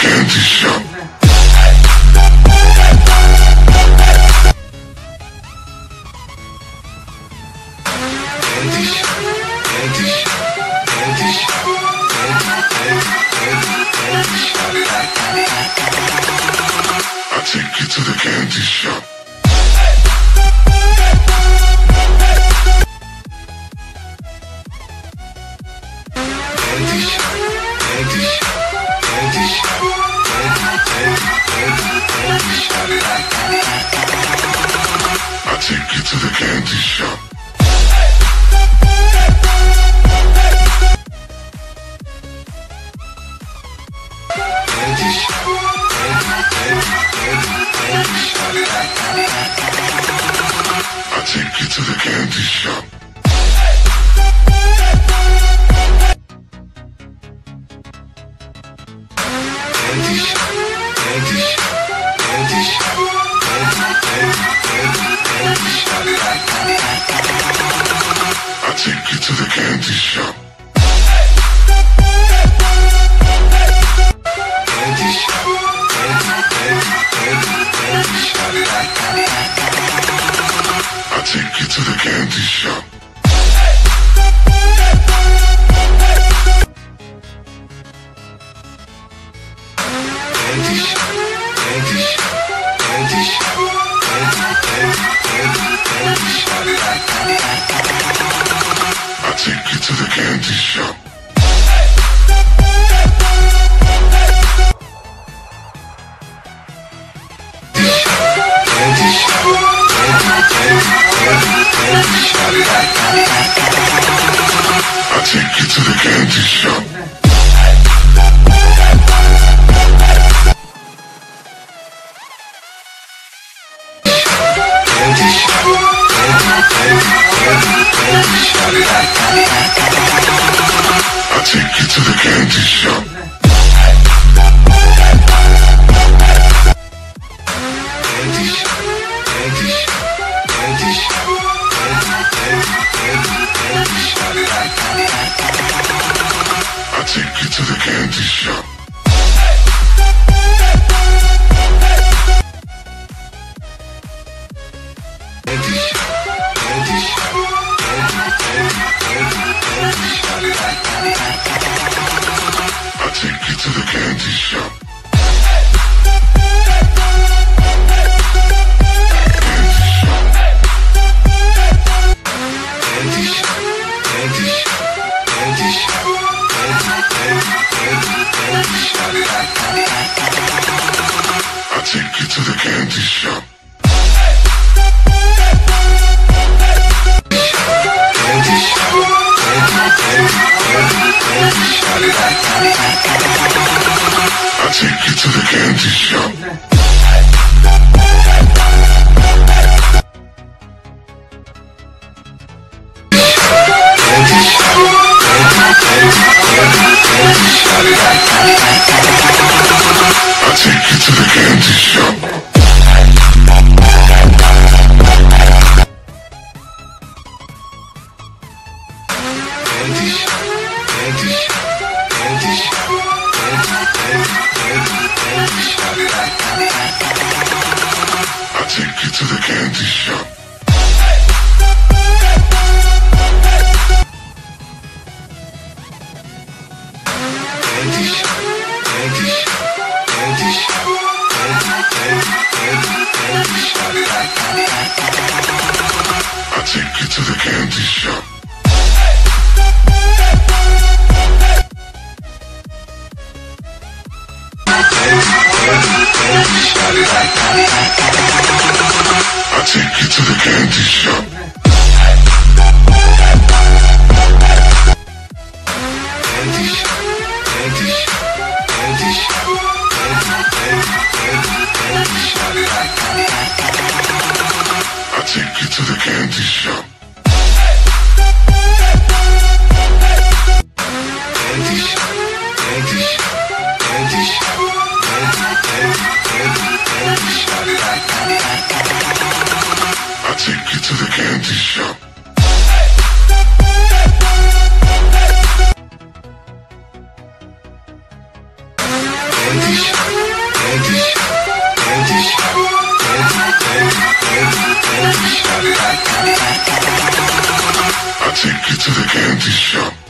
candy shop. Candy shop, candy shop, candy shop, candy shop. I take you to the candy shop. Candy shop, candy shop, candy shop, candy shop. I take you to the candy shop. Candy shop, candy shop. I take you to the candy shop. Candy shop, candy shop, candy shop, candy shop. I take you to the candy shop. Candy shop, candy shop. I take you to the candy shop. Candy shop, candy shop, candy shop, candy shop. I take you to the candy shop. Candy shop, candy shop. I take you to the candy shop. Candy shop, candy shop. I take you to the candy shop. Candy shop, candy shop, candy shop, candy shop. I take you to the candy shop. Candy shop, candy shop, candy shop. I take you to the candy shop. Candy shop, candy shop, candy shop, candy shop. I take you to the candy shop. Candy shop, candy shop. I take you to the candy shop. Candy shop, candy shop. I take you to the candy shop. Candy shop, candy shop, candy shop, candy shop. I take you to the candy shop. Candy shop, candy shop, candy shop, candy shop. I take you to the candy shop. I take you to the candy shop. Candy shop, candy shop, candy shop, candy shop. I take you to the candy shop. Candy shop, candy shop, candy shop, candy shop. I take you to the candy shop. Candy shop. Anti-shop.